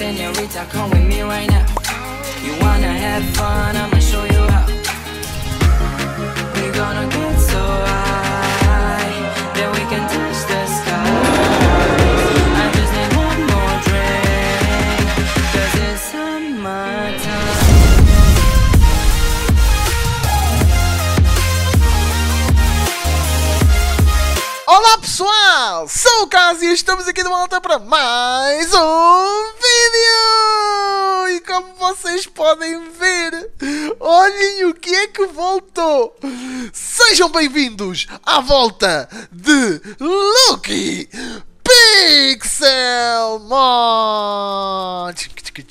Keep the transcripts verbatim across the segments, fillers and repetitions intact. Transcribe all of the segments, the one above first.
senorita, come with me right now. You wanna have fun, I'ma show you how. We gonna get so high that we can touch the sky. I just need one more drink, cause it's summertime. Olá pessoal, sou o Cássio e estamos aqui de volta para mais um vídeo. E como vocês podem ver, olhem o que é que voltou. Sejam bem-vindos à volta de Lucky Pixelmon.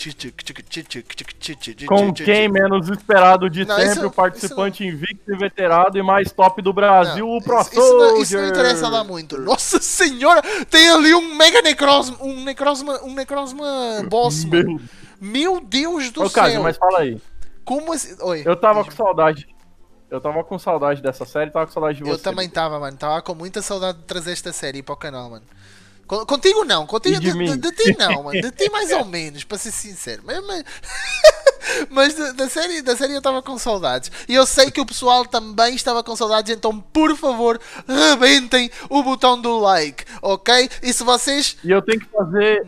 Com quem menos esperado de não, sempre, isso, o participante invicto e veterano e mais top do Brasil, não, o Pro isso, isso, não, Soldier. isso não interessa lá muito. Nossa senhora, tem ali um mega necrosma, um necrosma, um necrosma boss, Meu, mano. Meu Deus do Ô, céu. Cássio, mas fala aí. Como assim? Oi. Eu tava diz-me. com saudade. Eu tava com saudade dessa série, tava com saudade de você. Eu também tava, mano. Tava com muita saudade de trazer esta série para o canal, mano. Con- Contigo não, contigo E de de, mim? de, de ti não, mano. De ti mais ou menos, para ser sincero. Mas, mas, mas da, da série, da série eu estava com saudades. E eu sei que o pessoal também estava com saudades, então por favor, rebentem o botão do like, ok? E se vocês. E eu tenho que fazer...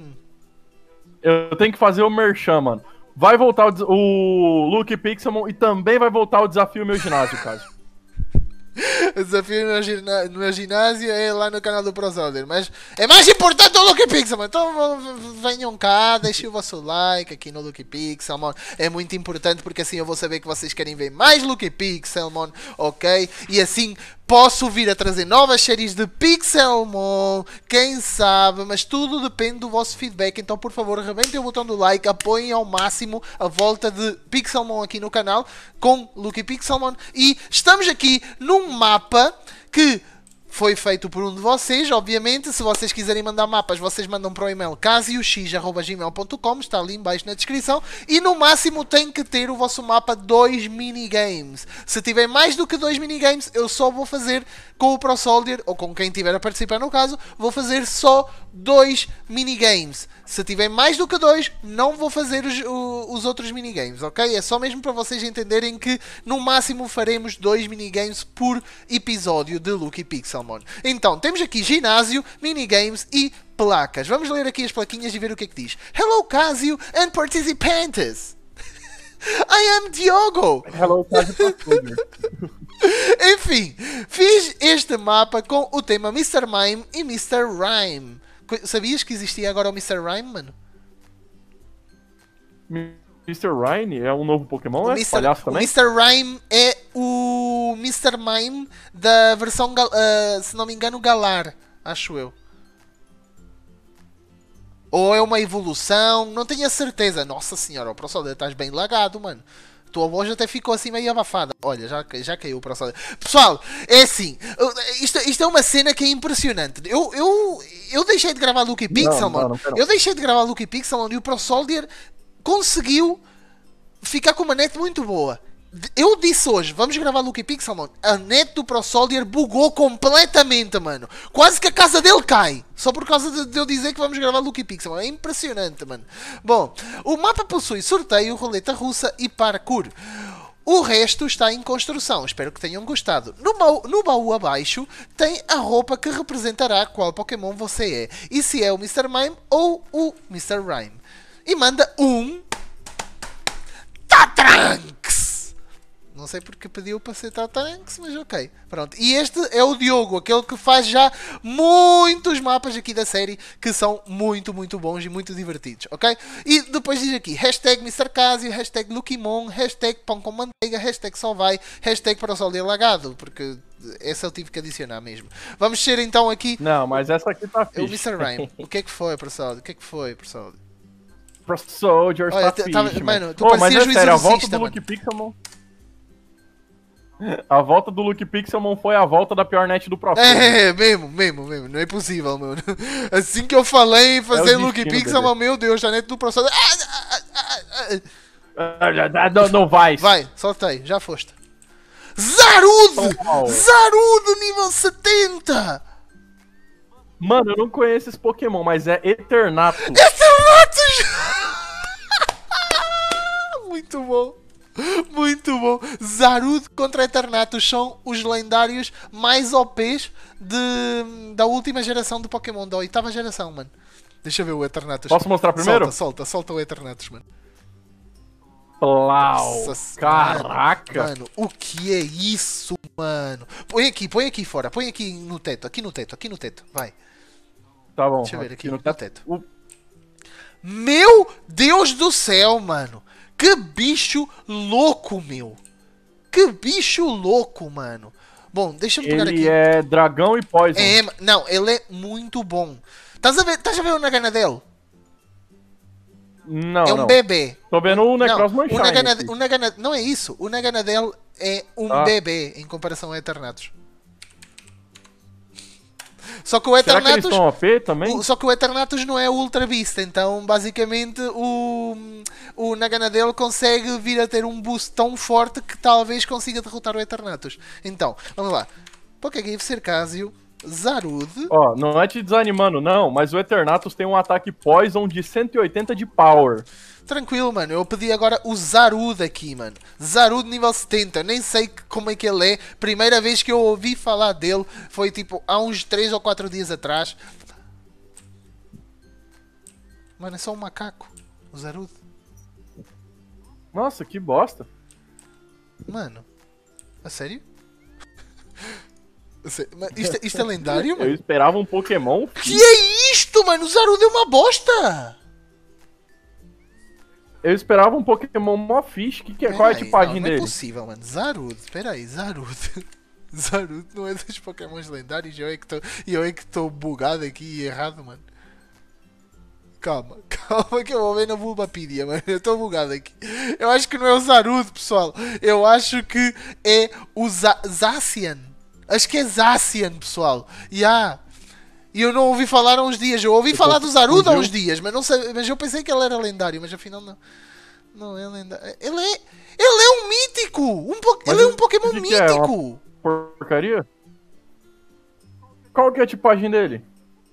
Eu tenho que fazer o merchan, mano. Vai voltar o, des- o Luke Pixelmon e também vai voltar o desafio Meu Ginásio, Cássio. O desafio no, gina- no meu ginásio é lá no canal do Pro Soldier, mas é mais importante o Lucky Pixelmon. Então v- v- venham cá, deixem o vosso like aqui no Lucky Pixelmon. É muito importante porque assim eu vou saber que vocês querem ver mais Lucky Pixelmon, ok? E assim posso vir a trazer novas séries de Pixelmon, quem sabe, mas tudo depende do vosso feedback. Então por favor, rebentem o botão do like, apoiem ao máximo a volta de Pixelmon aqui no canal com Lucky Pixelmon. E estamos aqui num mapa que foi feito por um de vocês, obviamente. Se vocês quiserem mandar mapas, vocês mandam para o e-mail casiox arroba gmail ponto com, está ali em baixo na descrição. E no máximo tem que ter o vosso mapa dois minigames. Se tiver mais do que dois minigames, eu só vou fazer com o Pro Soldier, ou com quem tiver a participar no caso, vou fazer só dois minigames. Se tiver mais do que dois, não vou fazer os, o- os outros minigames, ok? É só mesmo para vocês entenderem que no máximo faremos dois minigames por episódio de Lucky Pixelmon. Então, temos aqui ginásio, minigames e placas. Vamos ler aqui as plaquinhas e ver o que é que diz. Hello, Casio and participants! I am Diogo! Hello, Cássio Pro Soldier. Enfim, fiz este mapa com o tema mister Mime e mister Rhyme. Co- Sabias que existia agora o mister Rhyme, mano? mister Ryan é um novo Pokémon, O é? mister Palhaço o também? mister Rhyme é o mister Mime da versão, gal- ah, se não me engano, Galar, acho eu. Ou é uma evolução, não tenho a certeza. Nossa senhora, o Pro Soldier estás bem lagado, mano. Tua voz até ficou assim meio abafada. Olha, já, já caiu o Pro Soldier. Pessoal, é assim, eu- isto, isto é uma cena que é impressionante. Eu, eu, eu deixei de gravar Lucky Pixelmon. não, não, não. Eu deixei de gravar Lucky Pixelmon e o Pro Soldier conseguiu ficar com uma net muito boa. Eu disse hoje, vamos gravar Lucky Pixelmon. A net do Pro Soldier bugou completamente, mano. Quase que a casa dele cai. Só por causa de, de eu dizer que vamos gravar Lucky Pixelmon. É impressionante, mano. Bom, o mapa possui sorteio, roleta russa e parkour. O resto está em construção. Espero que tenham gostado. No baú, no baú abaixo tem a roupa que representará qual Pokémon você é. E se é o mister Mime ou o mister Rhyme. E manda um... Tatranks! Não sei porque pediu para ser Tatranks, mas ok. Pronto. E este é o Diogo, aquele que faz já muitos mapas aqui da série que são muito, muito bons e muito divertidos, ok? E depois diz aqui, hashtag mister Casio, hashtag Lukimon, hashtag Pão com Manteiga, hashtag Só Vai, hashtag Para o Sol de Lagado, porque essa eu tive que adicionar mesmo. Vamos ser então aqui Não, mas essa aqui tá é fixe. o mister Rhyme. O que é que foi, professor? O que é que foi, professor? Pro Soldier Olha, tá t- fixe, tava- mano. mano, tu Ô, mas parecias é o sério, a volta Exorcista, do mano. Luke Pixelmon... A volta do Luke Pixelmon foi a volta da pior net do Pro Soldier. É, mesmo, mesmo, mesmo. Não é possível, mano. Assim que eu falei em fazer É o Lucky destino, Pixel, bebê. meu Deus, já net do professor. Ah, ah, ah, ah, ah. Ah, já- já- Não, não vai. Vai, soltei, já foste. Zarude! Oh. Zarude nível setenta! Mano, eu não conheço esse Pokémon, mas é Eternatus. Eternatus! Muito bom. Muito bom. Zarud contra Eternatus são os lendários mais O Pês de, da última geração do Pokémon, da oitava geração, mano. Deixa eu ver o Eternatus. Posso mostrar primeiro? Solta, solta, solta o Eternatus, mano. Plau. Nossa, Caraca. Mano, o que é isso, mano? Põe aqui, põe aqui fora. Põe aqui no teto, aqui no teto, aqui no teto. Vai. Tá bom. Deixa eu ver aqui no no teto. O- Meu Deus do céu, mano. Que bicho louco, meu. Que bicho louco, mano. Bom, deixa eu pegar Ele aqui. é dragão e poison. É, ma- não, ele é muito bom. Estás a ver, estás a ver o Nagana dele? Não, É um não. bebê. Tô vendo o Não, Necros o Manshine Nagana, aqui. o Nagana, não é isso. O Nagana dele é um Ah. bebê em comparação ao Eternatus. Só que o Será que eles Eternatus, estão O P também? o- só que o Eternatus não é o Ultra Beast, então basicamente o, o Nagana dele consegue vir a ter um boost tão forte que talvez consiga derrotar o Eternatus. Então, vamos lá. Pokégrifo, Cercásio, Zarud. Ó, não é te desanimando, não, mas o Eternatus tem um ataque Poison de cento e oitenta de Power. Tranquilo, mano. Eu pedi agora o Zarud aqui, mano. Zarud nível setenta. Eu nem sei que- como é que ele é. Primeira vez que eu ouvi falar dele foi tipo há uns três ou quatro dias atrás. Mano, é só um macaco. O Zarud. Nossa, que bosta. Mano. A sério? A sé- Mas Isto, isto é lendário, Eu mano? esperava um Pokémon. Que é isto, mano? O Zarud é uma bosta! Eu esperava um Pokémon Moffish. Que que é? Qual é a Peraí, tipagem não, não é dele? possível, mano. Zarud, peraí, Zarud. Zarud não é dos Pokémons lendários. Eu é que tô, eu é que estou bugado aqui e errado, mano. Calma, calma que eu vou ver na Bulbapedia, mano. Eu estou bugado aqui. Eu acho que não é o Zarud, pessoal. Eu acho que é o Za Zacian. Acho que é Zacian, pessoal. E yeah. E eu não ouvi falar há uns dias. Eu ouvi Eu falar tô- do Zarud há fugiu. uns dias, mas, não sei, mas eu pensei que ele era lendário, mas afinal não. Não é lendário. Ele é, ele é um mítico! Um po... Mas Ele é o um Pokémon que que é? Uma- mítico! Porcaria? Qual que é a tipagem dele?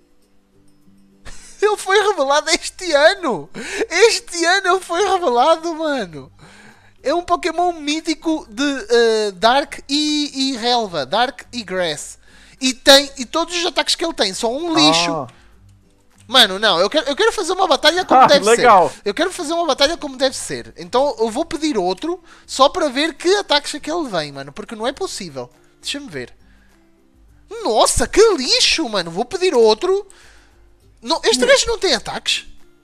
Ele foi revelado este ano! Este ano ele foi revelado, mano! É um Pokémon mítico de eh, Dark e, e Relva. Dark e Grass. E, tem, e todos os ataques que ele tem são um lixo. Ah, Mano, não, eu quero, eu quero fazer uma batalha como Ah, deve legal. ser. Eu quero fazer uma batalha como deve ser. Então eu vou pedir outro só para ver que ataques é que ele vem, mano. Porque não é possível. Deixa-me ver. Nossa, que lixo, mano. Vou pedir outro. Não, este gajo não tem ataques.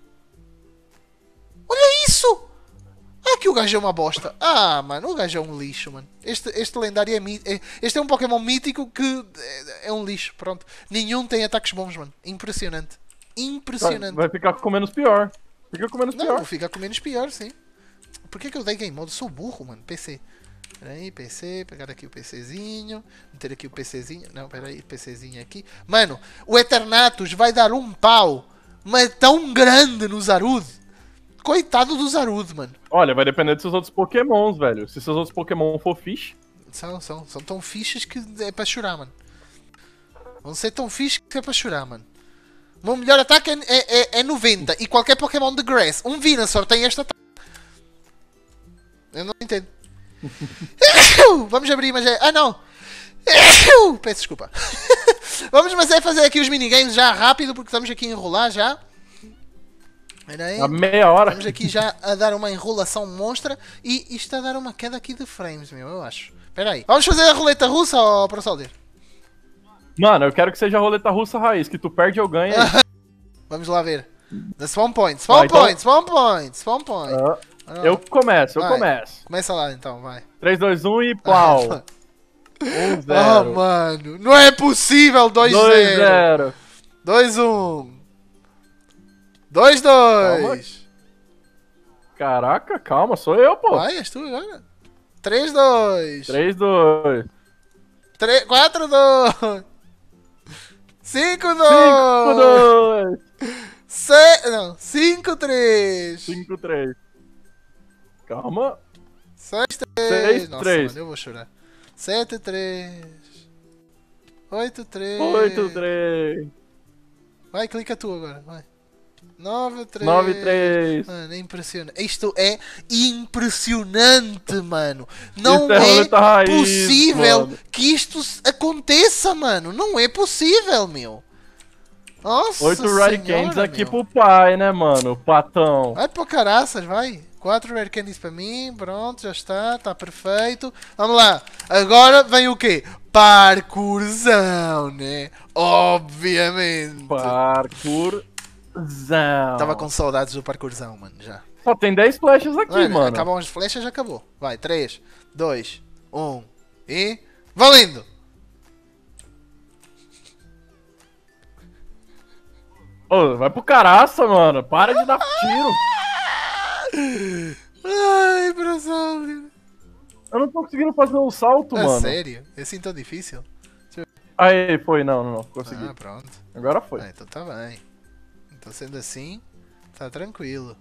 Olha isso. Ah, que o gajo é uma bosta. Ah, mano, o gajo é um lixo, mano. Este, este lendário é, mí- é... Este é um Pokémon mítico que é, é um lixo, pronto. Nenhum tem ataques bons, mano. Impressionante. vai, Impressionante. vai ficar com menos pior. Fica com menos Não, pior. vou ficar com menos pior, sim. Por que que eu dei Game Mode? Sou burro, mano. P C. Peraí, P C. Pegar aqui o PCzinho. Meter aqui o PCzinho. Não, peraí, PCzinho aqui. Mano, o Eternatus vai dar um pau. Mas tão grande no Zarud. Coitado do Zarud, mano. Olha, vai depender dos seus outros Pokémons, velho. Se seus outros Pokémon for fish, São, são, são tão fichas que é para chorar, mano. Vão ser tão fichas que é para chorar, mano. O meu melhor ataque é, é, é- é noventa. E qualquer Pokémon de Grass. Um Venusaur tem este ataque. Eu não entendo. Vamos abrir, mas é... Ah, não. Peço desculpa. Vamos, mas é fazer aqui os minigames já rápido, porque estamos aqui a enrolar já. Espera aí. a meia hora. Estamos aqui já a dar uma enrolação monstra e isto está a dar uma queda aqui de frames, meu, eu acho. Espera aí. Vamos fazer a roleta russa, ó, Pro Soldier? Mano, eu quero que seja a roleta russa raiz, que tu perde eu ganho. aí. Vamos lá ver. The Spawn Point, Spawn Ah, então- Point, Spawn Point, Spawn Point. Ah, Ah, eu começo, eu Vai. começo. Começa lá então, vai. três, dois, um e pau. um, Ah, zero. mano, não é possível, dois dois, zero. zero. dois um. dois dois. Caraca, calma, sou eu, pô. Vai, és tu agora. três dois. três, dois. quatro dois. cinco cinco, dois. dois. Se... Não, cinco três. cinco, três. Calma. seis três. seis, Nossa, três. mano, eu vou chorar. sete três. oito três. oito, três. Vai, clica tu agora, vai. nove três. nove três. Mano, é impressionante. Isto é impressionante, mano. Não Isso é é, roleta raiz, possível mano. que isto s- aconteça, mano. Não é possível, meu. Nossa Oito Rare Candies senhora, aqui meu. pro pai, né, mano? O patão. Vai pra caraças, vai. Quatro Rare Candies pra mim, pronto, já está, tá perfeito. Vamos lá, agora vem o quê? Parkourzão, né? Obviamente. Parkourzão. Tava com saudades do parkourzão, mano, já. Só tem dez flashes aqui, Mano, mano. acabam as flechas, já acabou. Vai, três, dois, um e... Valendo! Ô, vai pro caraça, mano. Para de dar tiro. Ai, Brasólio. Eu não tô conseguindo fazer um salto, É mano. sério? É assim tão difícil? Aí, foi. Não, não, não. Consegui. Ah, pronto. Agora foi. Ah, então tá bem. Então sendo assim, tá tranquilo.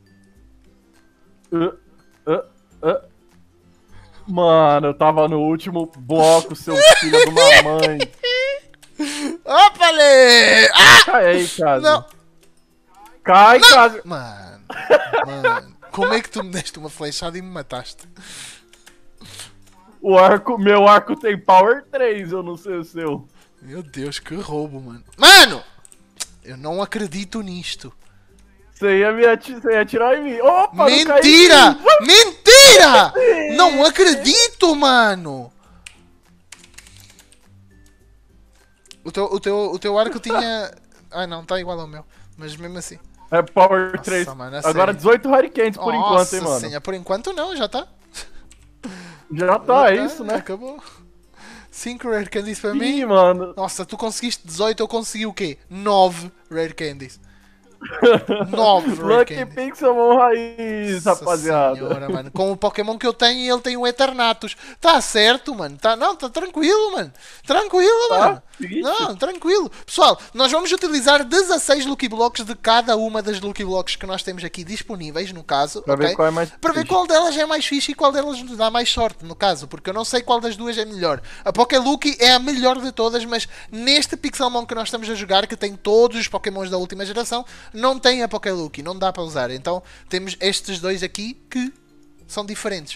Uh, uh, uh. Mano, eu tava no último bloco, seu filho de uma mãe. Opa, Lê! Ah! Cai aí, casa. Não! Cai, casa. Mano, mano, como é que tu me deste uma flechada e me mataste? O arco, meu arco tem power três, eu não sei o seu. Meu Deus, que roubo, mano. Mano! Eu não acredito nisto. Você ia, me ati você ia atirar em mim. Opa, não caí Mentira! em mim. Mentira! Não acredito, mano! O teu, o teu, o teu arco tinha... Ah, não, tá igual ao meu. Mas mesmo assim. É power Nossa, três. mano, é Agora sério. dezoito Hurricanes por enquanto, hein, mano. Senhora, por enquanto não, já tá. Já tá, é Já isso, já né? Acabou. cinco Rare Candies para Ih, mim. mano. Nossa, tu conseguiste dezoito, eu consegui o quê? nove Rare Candies. nove Rare Lucky Candies. Pixelmon raiz, Nossa rapaziada. senhora, mano. Com o Pokémon que eu tenho, ele tem o Eternatus. Tá certo, mano. Tá, não, tá tranquilo, mano. Tranquilo, Tá, mano. seguinte. Não, tranquilo. Pessoal, nós vamos utilizar dezasseis Lucky Blocks de cada uma das Lucky Blocks que nós temos aqui disponíveis, no caso. Pra ok? ver qual é mais Para ver fixe. qual delas é mais fixe e qual delas nos dá mais sorte, no caso. Porque eu não sei qual das duas é melhor. A Pokélucky é a melhor de todas, mas neste Pixelmon que nós estamos a jogar, que tem todos os Pokémons da última geração, não tem a Pokélucky. Não dá para usar. Então temos estes dois aqui que são diferentes.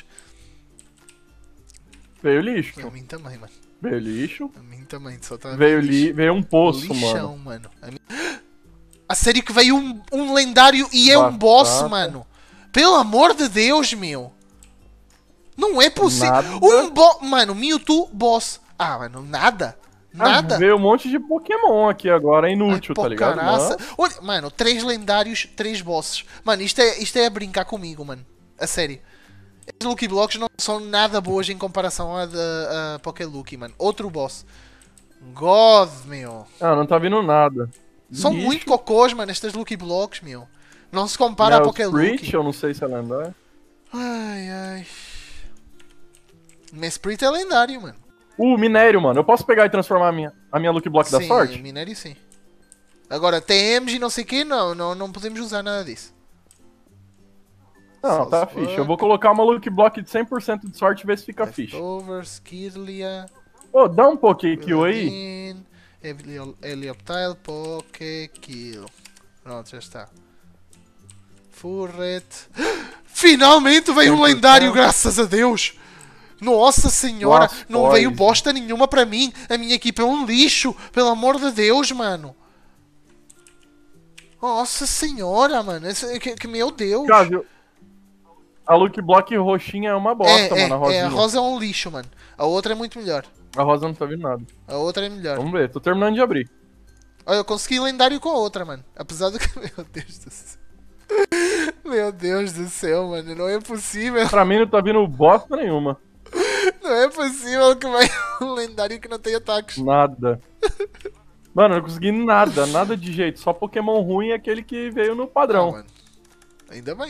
Veio lixo. E a mim também, mano. Veio lixo. A mim também. Só tá Veio, li veio um poço, lixão, mano. mano. A, mim... a sério que veio um, um lendário e é um boss, Batata. mano. Pelo amor de Deus, meu. Não é possível. Nada. Um boss. Mano, Mewtwo, boss. Ah, mano, nada. Nada. Ah, veio um monte de Pokémon aqui agora, inútil, Ai, tá ligado? pocaraça. Mas- Olha, mano, três lendários, três bosses. Mano, isto é, isto é a brincar comigo, mano. A sério. As Lucky Blocks não são nada boas em comparação à da a Pokélucky, mano. Outro boss. God, meu. Ah, não tá vindo nada. São Lixo. muito cocôs, mano, estas Lucky Blocks, meu. Não se compara a Mel Pokélucky. Sprit, eu não sei se é lendário. Ai, ai. Mesprit é lendário, mano. Uh, minério, mano. Eu posso pegar e transformar a minha, a minha Lucky Block da Sim, sorte? minério sim. Agora, T Ms e não sei o que, não, não, não podemos usar nada disso. Não, tá Salzburg. fixe. Eu vou colocar uma Lucky Block de cem por cento de sorte e ver se fica fixe. Leftovers, Kirlia, Ô, dá um Pokékill aí. Paladin, Helio- Helioptile, Pokékill. Pronto, já está. Furret. Finalmente veio um cem por cento. lendário, graças a Deus! Nossa senhora, Blastoise. não veio bosta nenhuma para mim. A minha equipa é um lixo, pelo amor de Deus, mano. Nossa senhora, mano. Esse- que, que- meu Deus. Cássio, a Lucky Block roxinha é uma bosta, é, é, mano, a é, rosinha. a rosa é um lixo, mano. A outra é muito melhor. A rosa não tá vindo nada. A outra é melhor. Vamos ver, tô terminando de abrir. Olha, eu consegui lendário com a outra, mano. Apesar do que. Meu Deus do céu. Meu Deus do céu, mano. Não é possível. Pra mim não tá vindo bosta nenhuma. Não é possível que vai um lendário que não tem ataques. Nada. Mano, eu não consegui nada, nada de jeito. Só Pokémon ruim é aquele que veio no Ah, padrão. mano. Ainda bem.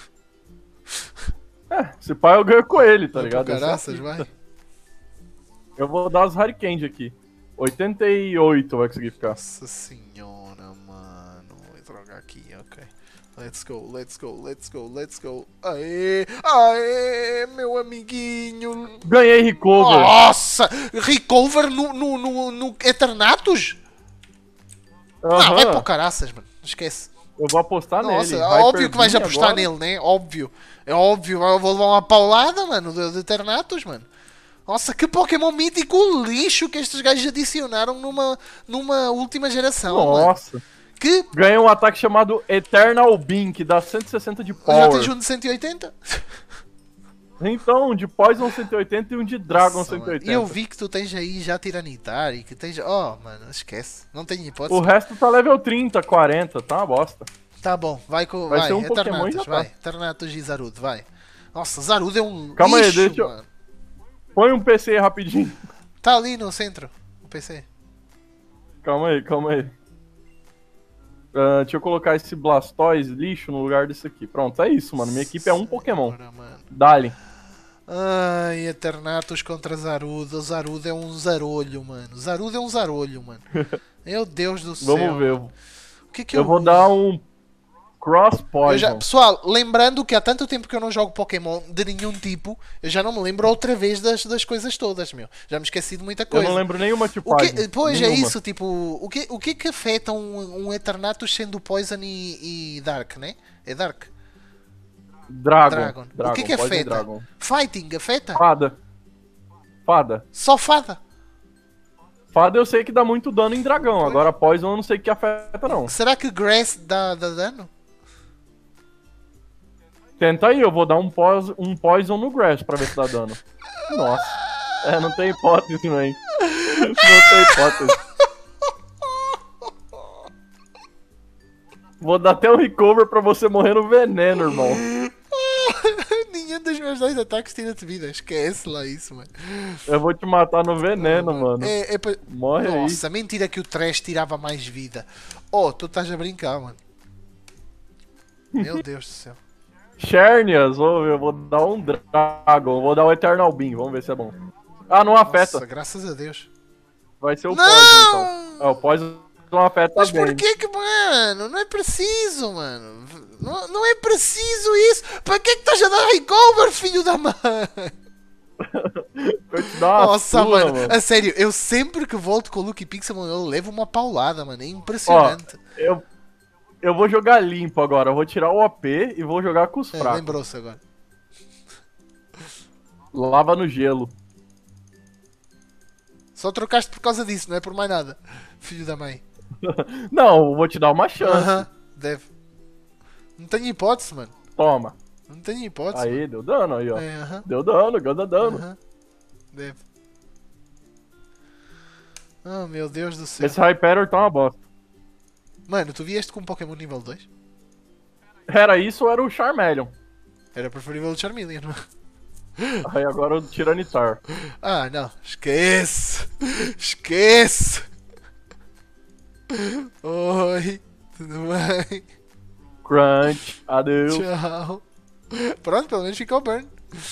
É, se pá eu ganho com ele, tá Vai ligado? pro Essa é a caraças, fita. vai. Eu vou dar as Hurricane aqui. oitenta e oito vai conseguir ficar. Nossa senhora, mano. Vou trocar aqui, ok. Let's go, let's go, let's go, let's go. Aê, aê, meu amiguinho. Ganhei Recover. Nossa, recover no, no, no, no Eternatus? Ah, vai Aham. pro caraças, mano. Esquece. Eu vou apostar Nossa, nele. é Hyper óbvio que vais Beam apostar agora. nele, né? Óbvio. É óbvio. Eu vou levar uma paulada, mano, de, de Eternatus, mano. Nossa, que Pokémon mítico lixo que estes gajos adicionaram numa, numa última geração, mano. Nossa. Que Ganhei um ataque chamado Eternal Beam, que dá cento e sessenta de já power. tens um de cento e oitenta. Então, um de Poison cento e oitenta e um de Dragon Nossa, cento e mano. oitenta. E eu vi que tu tens aí já Tiranitar e que tens... Oh, mano, esquece. Não tem hipótese. O resto tá level trinta, quarenta, tá uma bosta. Tá bom, vai com... Vai Vai, ser um Pokémon e Eternatus, já tá. vai. Eternatus e Zarude, vai. Nossa, Zarude é um Calma aí, lixo, deixa eu- mano. Põe um P C aí rapidinho. Tá ali no centro, o P C. Calma aí, calma aí. Ah, deixa eu colocar esse Blastoise lixo no lugar desse aqui. Pronto, é isso, mano. Minha equipe é um Pokémon. Senhora, mano. Dali. Ai, Eternatus contra Zarude. O Zarude é um zarolho, mano. Zarude é um zarolho, mano. Meu Deus do céu. Vamos ver. mano. O que que eu, Eu vou uso? dar um Cross Eu Poison. já- Pessoal, lembrando que há tanto tempo que eu não jogo Pokémon de nenhum tipo, eu já não me lembro outra vez das, das coisas todas, meu. Já me esqueci de muita Eu coisa. não lembro nenhuma tipo O que, pois é nenhuma. isso, tipo, o que, o que que afeta um, um Eternatus sendo Poison e, e Dark, né? É Dark? Dragon. Dragon. Dragon. O que que Poison afeta? Dragon. Fighting afeta? Fada. Fada. Só fada. Fada eu sei que dá muito dano em dragão. Agora Poison eu não sei que afeta, não. Será que Grass dá, dá dano? Tenta aí, eu vou dar um, pos, um Poison no Grass pra ver se dá dano. Nossa. É, não tem hipótese, man. Não tem hipótese. Vou dar até um recover pra você morrer no veneno, irmão. Nenhum dos meus dois ataques tira-te vida. Esquece lá isso, mano. Eu vou te matar no veneno, mano. É, é pa- Morre aí. Nossa, mentira que o Trash tirava mais vida. Oh, tu estás a brincar, mano. Meu Deus do céu. Chernias, vou ver, eu vou dar um Dragon, vou dar o Eternal Beam, vamos ver se é bom. Ah, não afeta. Nossa, graças a Deus. Vai ser o Não! Poison, então. É, o Poison não afeta Mas bem. por que que, mano? Não é preciso, mano. Não, não é preciso isso. Para que que estás a dar recover, filho da mãe? Eu te dar uma Nossa, surra, mano. A sério, eu sempre que volto com o Lucky Pixel, eu levo uma paulada, mano. É Ó, impressionante. eu, eu vou jogar limpo agora, eu vou tirar o O P e vou jogar com os É, fracos. lembrou-se agora. Lava no gelo. Só trocaste por causa disso, não é por mais nada. Filho da mãe. Não, eu vou te dar uma chance. Aham, deve. Não tenho hipótese, mano. Toma. Não tenho hipótese. Aí, deu dano aí, ó. mano. É, aham. Deu dano, deu dano. Aham. Deve. Oh, meu Deus do céu. Esse Hyperor tá uma bosta. Mano, tu vieste com um Pokémon nível dois? Era isso ou era o Charmeleon? Era preferível o Charmeleon, não é? Aí agora o Tiranitar. Ah, não. Esquece. Esquece. Oi. Tudo bem? Crunch, adeus. Tchau. Pronto, pelo menos ficou burn.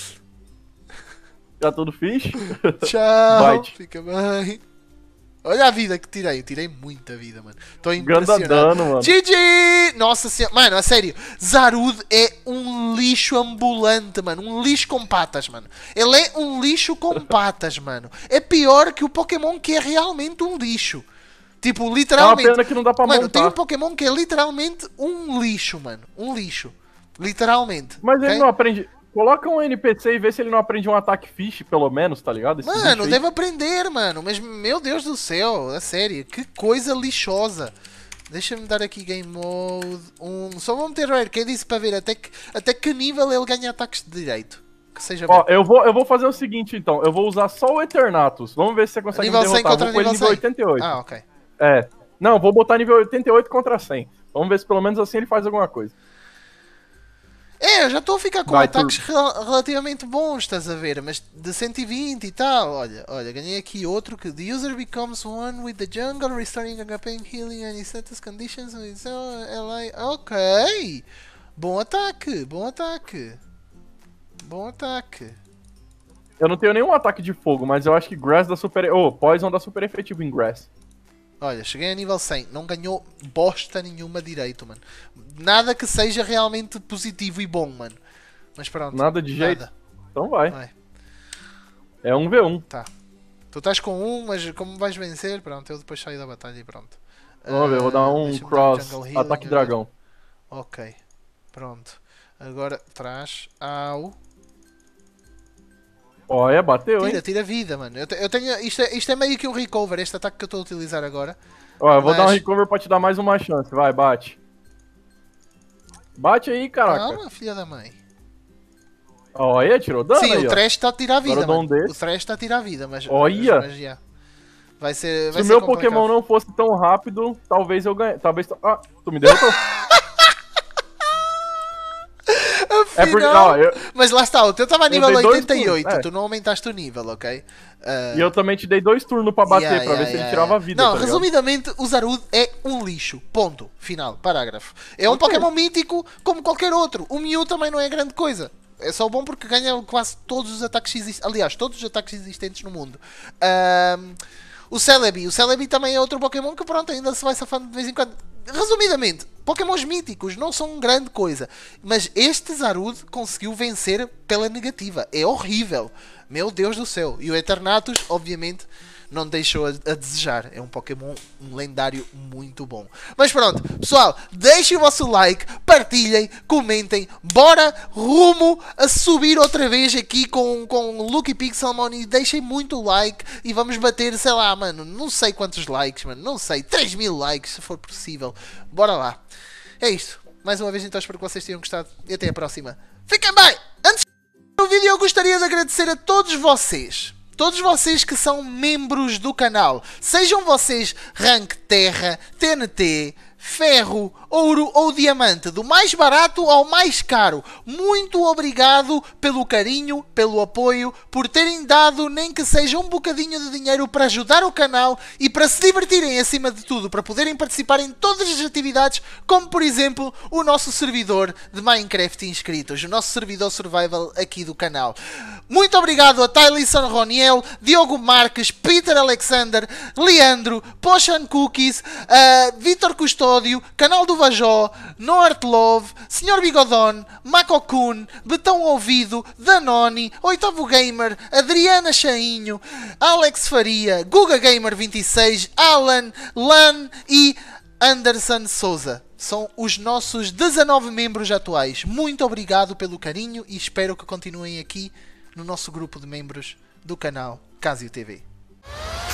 Já tudo fish? Tchau. Bite. Fica bem. Olha a vida que tirei. Eu tirei muita vida, mano. Tô Ganda impressionado. dano, mano. G G! Nossa senhora. Mano, a sério. Zarude é um lixo ambulante, mano. Um lixo com patas, mano. Ele é um lixo com patas, mano. É pior que o Pokémon que é realmente um lixo. Tipo, É uma literalmente. pena que não dá pra Mano, tem montar. um Pokémon que é literalmente um lixo, mano. Um lixo. Literalmente. Mas ele ok? não aprende. Coloca um N P C e vê se ele não aprende um ataque fish, pelo menos, tá ligado? Esse bicho Mano, aí. deve aprender, mano. Mas, meu Deus do céu, a sério, que coisa lixosa. Deixa-me dar aqui Game Mode um. Só vou meter o arcade isso para ver até que, até que nível ele ganha ataques de direito. Que seja Ó, bom. eu vou, eu vou fazer o seguinte, então. Eu vou usar só o Eternatus. Vamos ver se você consegue Nível me cem derrotar. contra Vou pôr ele nível nível cem. oitenta e oito. Ah, ok. É. Não, vou botar nível oitenta e oito contra cem. Vamos ver se pelo menos assim ele faz alguma coisa. É, eu já estou a ficar com Vai, ataques rel- relativamente bons, estás a ver? Mas de cento e vinte e tal. Olha, olha, ganhei aqui outro que the user becomes one with the jungle, restoring H P and healing any status conditions. So, L A ok. Bom ataque, bom ataque. Bom ataque. Eu não tenho nenhum ataque de fogo, mas eu acho que Grass dá super... Oh, Poison dá super efetivo em Grass. Olha, cheguei a nível cem, não ganhou bosta nenhuma direito, mano. Nada que seja realmente positivo e bom, mano. Mas pronto. Nada de jeito? Nada. Então vai. Vai. É um v um. Tá. Tu estás com um, mas como vais vencer, pronto, eu depois saio da batalha e pronto. Vamos ver, eu vou dar Ah, um deixa-me cross, Jungle Healing, ataque eu dragão. Ok. Pronto. Agora traz ao... Olha, bateu, Tira, hein? tira vida, mano. Eu, te- eu tenho... Isto é, isto é meio que um recover, este ataque que eu estou a utilizar agora. Ó, eu vou dar um Mas- recover pra te dar mais uma chance. Vai, bate. Bate aí, caraca. Calma, filha da mãe. Olha, tirou dano Sim, aí, o ó. Thresh está a tirar vida, Agora eu dou um mano. desse. O Thresh está a tirar vida, mas... Olha! Mas, mas, yeah. Vai ser... Se Vai o ser meu complicado. Pokémon não fosse tão rápido, talvez eu ganhe. Talvez. Ah, tu me derrotou? É porque, Afinal- ó, eu, Mas lá está, o teu estava a nível dei dois oitenta e oito, turnos, é. tu não aumentaste o nível, ok? Ah, e eu também te dei dois turnos pra bater, yeah, pra yeah, ver se ele yeah, tirava yeah. vida. Não, tá ligado? resumidamente, o Zarude é um lixo. Ponto. Final. Parágrafo. É um Ok. Pokémon mítico como qualquer outro. O Mew também não é grande coisa. É só bom porque ganha quase todos os ataques existentes. Aliás, todos os ataques existentes no mundo. Ahm, o Celebi. O Celebi também é outro Pokémon que, pronto, ainda se vai safando de vez em quando. Resumidamente, Pokémons míticos não são grande coisa. Mas este Zarude conseguiu vencer pela negativa. É horrível. Meu Deus do céu. E o Eternatus, obviamente, não deixou a, a desejar. É um Pokémon, um lendário muito bom. Mas pronto, pessoal, deixem o vosso like, partilhem, comentem. Bora rumo a subir outra vez aqui com, com o Lucky Pixelmon e deixem muito like e vamos bater, sei lá, mano, não sei quantos likes, mano, não sei, três mil likes se for possível. Bora lá. É isto. Mais uma vez então espero que vocês tenham gostado e até a próxima. Fiquem bem! Antes do vídeo eu gostaria de agradecer a todos vocês. Todos vocês que são membros do canal, sejam vocês rank terra, T N T, ferro, ouro ou diamante, do mais barato ao mais caro. Muito obrigado pelo carinho, pelo apoio, por terem dado nem que seja um bocadinho de dinheiro para ajudar o canal e para se divertirem acima de tudo, para poderem participar em todas as atividades, como por exemplo o nosso servidor de Minecraft inscritos, o nosso servidor survival aqui do canal. Muito obrigado a Tylisson Roniel, Diogo Marques, Peter Alexander, Leandro, Potion Cookies, uh, Vitor Custódio, Canal do Vajó, North Love, senhor Bigodon, Makokun, Betão Ouvido, Danoni, Oitavo Gamer, Adriana Chainho, Alex Faria, Guga Gamer vinte e seis, Alan, Lan e Anderson Souza. São os nossos dezanove membros atuais. Muito obrigado pelo carinho e espero que continuem aqui no nosso grupo de membros do canal Casio T V.